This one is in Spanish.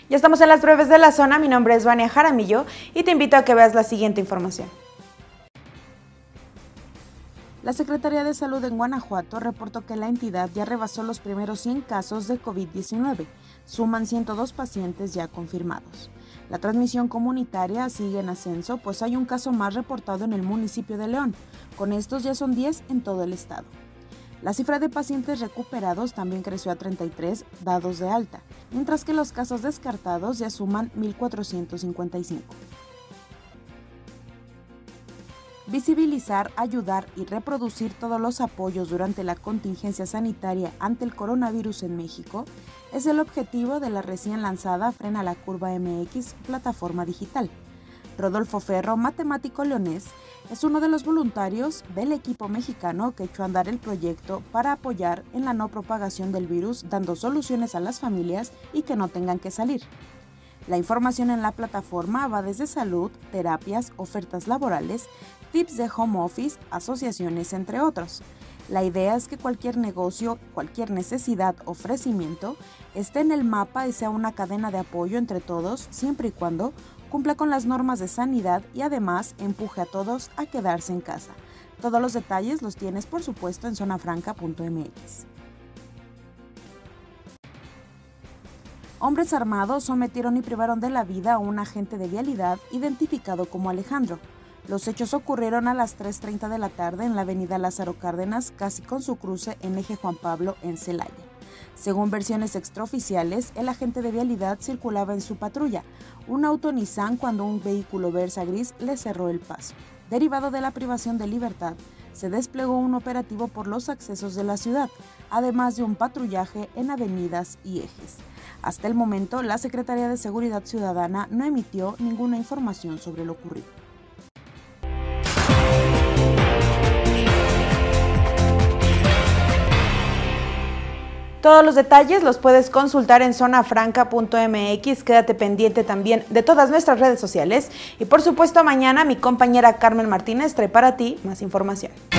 Ya estamos en las breves de la zona, mi nombre es Vania Jaramillo y te invito a que veas la siguiente información. La Secretaría de Salud en Guanajuato reportó que la entidad ya rebasó los primeros 100 casos de COVID-19. Suman 102 pacientes ya confirmados. La transmisión comunitaria sigue en ascenso, pues hay un caso más reportado en el municipio de León. Con estos ya son 10 en todo el estado. La cifra de pacientes recuperados también creció a 33 dados de alta, mientras que los casos descartados ya suman 1,455. Visibilizar, ayudar y reproducir todos los apoyos durante la contingencia sanitaria ante el coronavirus en México es el objetivo de la recién lanzada Frena la Curva MX plataforma digital. Rodolfo Ferro, matemático leonés, es uno de los voluntarios del equipo mexicano que echó a andar el proyecto para apoyar en la no propagación del virus, dando soluciones a las familias y que no tengan que salir. La información en la plataforma va desde salud, terapias, ofertas laborales, tips de home office, asociaciones, entre otros. La idea es que cualquier negocio, cualquier necesidad, ofrecimiento, esté en el mapa y sea una cadena de apoyo entre todos, siempre y cuando cumpla con las normas de sanidad y además empuje a todos a quedarse en casa. Todos los detalles los tienes, por supuesto, en zonafranca.mx. Hombres armados sometieron y privaron de la vida a un agente de vialidad identificado como Alejandro. Los hechos ocurrieron a las 3:30 de la tarde en la avenida Lázaro Cárdenas, casi con su cruce en eje Juan Pablo en Celaya. Según versiones extraoficiales, el agente de vialidad circulaba en su patrulla, un auto Nissan, cuando un vehículo Versa gris le cerró el paso. Derivado de la privación de libertad, se desplegó un operativo por los accesos de la ciudad, además de un patrullaje en avenidas y ejes. Hasta el momento, la Secretaría de Seguridad Ciudadana no emitió ninguna información sobre lo ocurrido. Todos los detalles los puedes consultar en zonafranca.mx. Quédate pendiente también de todas nuestras redes sociales y por supuesto mañana mi compañera Carmen Martínez trae para ti más información.